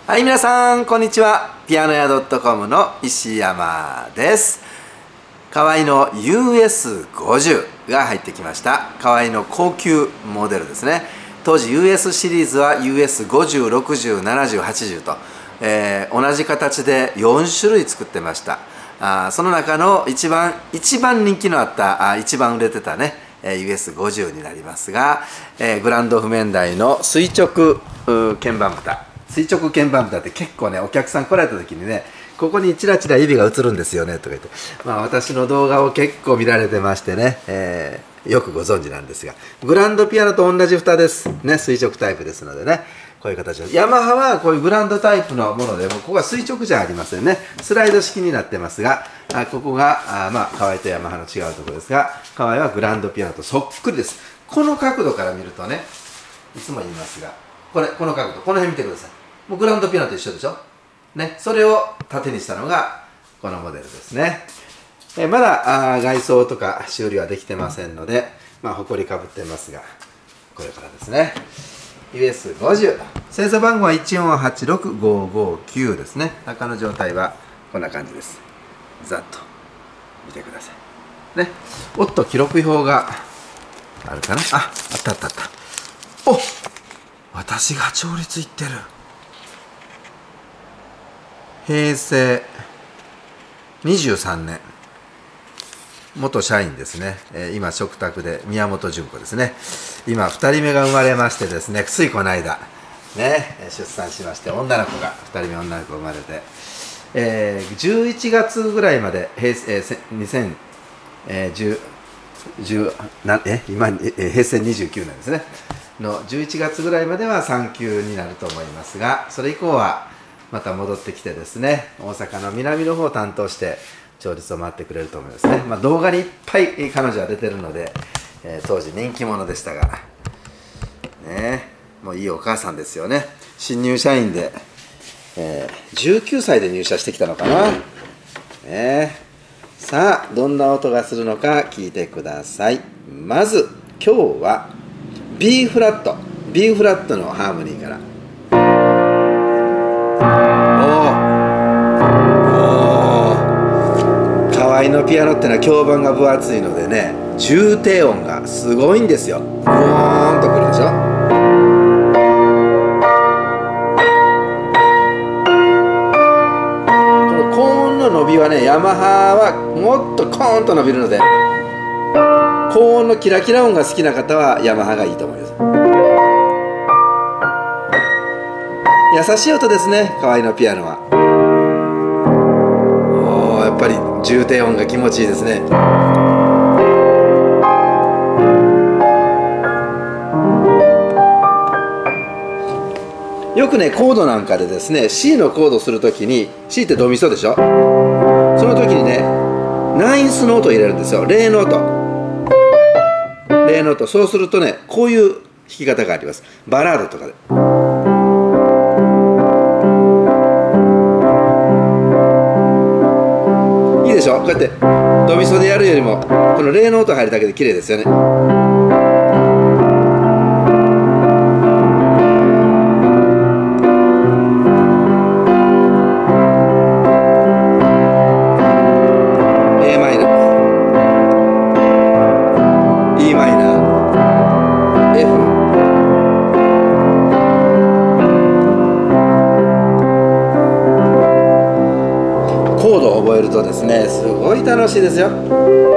はい、皆さんこんにちは。ピアノ屋 .com の石山です。河合の US50 が入ってきました。河合の高級モデルですね。当時 US シリーズは US50、60、70、80と、同じ形で4種類作ってました。その中の一番人気のあった一番売れてたね、US50 になりますが、グランド譜面台の垂直鍵盤蓋、垂直鍵盤蓋って結構ね、お客さん来られた時にね、ここにチラチラ指が映るんですよねとか言って、私の動画を結構見られてましてね、よくご存知なんですが、グランドピアノと同じ蓋ですね。垂直タイプですのでね、こういう形で。ヤマハはこういうグランドタイプのものでも、ここは垂直じゃありませんね。スライド式になってますが、ここが河合とヤマハの違うところですが、河合はグランドピアノとそっくりです。この角度から見るとね、いつも言いますが、この角度、この辺見てください。もうグランドピアノと一緒でしょね。それを縦にしたのがこのモデルですね。まだ外装とか修理はできてませんので、ほこりかぶってますが、これからですね。US50、製造番号は1486559ですね。中の状態はこんな感じです。ざっと見てくださいね。おっと、記録表があるかな。あったあったあった。お、私が調律いってる。平成23年、元社員ですね。今食卓で宮本純子ですね。今2人目が生まれましてですね、ついこの間ね、出産しまして、女の子が2人目女の子が生まれて、11月ぐらいまで平成2010今平成29年ですねの11月ぐらいまでは産休になると思いますが、それ以降はまた戻ってきてですね、大阪の南の方を担当して調律を回ってくれると思いますね。動画にいっぱい彼女は出てるので、当時人気者でしたがね、もういいお母さんですよね。新入社員で、19歳で入社してきたのかな、さあどんな音がするのか聞いてください。まず今日は B フラットのハーモニーから。河合のピアノってのは響板が分厚いのでね、重低音がすごいんですよ。ゴーンとくるでしょ。この高音の伸びはね、ヤマハはもっとコーンと伸びるので、高音のキラキラ音が好きな方はヤマハがいいと思います。優しい音ですね、河合のピアノは。やっぱり重低音が気持ちいいですね。よくね、コードなんかでですね、 C のコードするときに、 C ってドミソでしょ。その時にね、ナインスの音を入れるんですよ。レイの音。そうするとね、こういう弾き方があります。バラードとかで。いいでしょ。こうやってドミソでやるよりもこのレイの音入るだけで綺麗ですよね。A マイナー、 E マイナー、 F、コードを覚えるとですね、すごい楽しいですよ。